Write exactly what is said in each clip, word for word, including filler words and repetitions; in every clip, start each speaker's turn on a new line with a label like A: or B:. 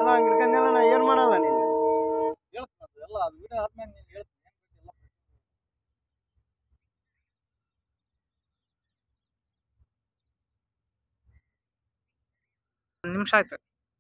A: ಅಲ್ಲ ಹಂಗೆ ಹಿಡ್ಕೊಂಡೆಲ್ಲ ನಾ ಏನು ಮಾಡಲ್ಲ ನೀನು
B: ಹೇಳ್ತೀನಿ ಎಲ್ಲ ಅದು ವಿಡಿಯೋ ಆದ್ಮೇಲೆ ನೀನು ಹೇಳ್ತೀನಿ ಎಲ್ಲ
C: ನಿಮಿಷ ಆಯ್ತು.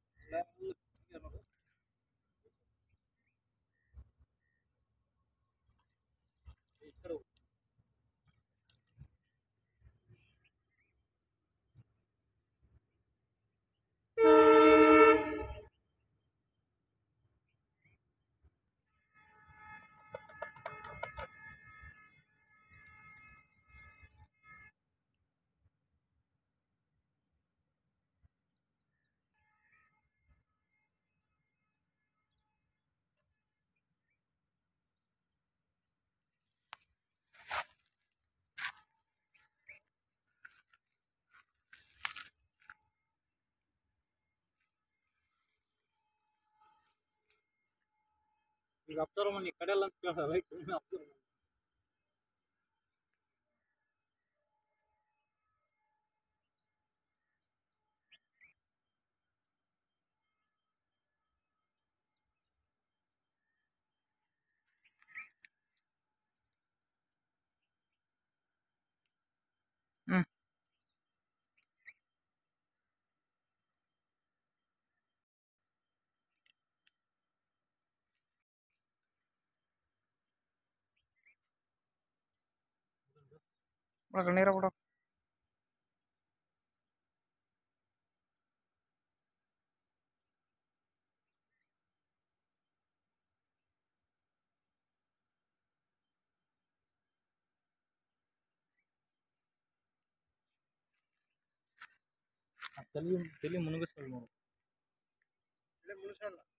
B: ಈಗ ಅಬ್ಸರ್ವ್ ಮಾಡಿ ಕಡೆಯಲ್ಲ ಅಂತ ಕೇಳಲ್ಲ ಲೈಕ್ ಅಬ್ಸರ್ವ್ ಮಾಡಿ
C: ಹ್ಞೂ ಒಳಗೆ ನೀರ ಬಿಡು.
B: ತಲೆ ತಲೆ ಮುನುಗಿಸ್ಕೊಳ್ಳಿ ನೋಡು
A: ಮುಗಿಸಲ್ಲ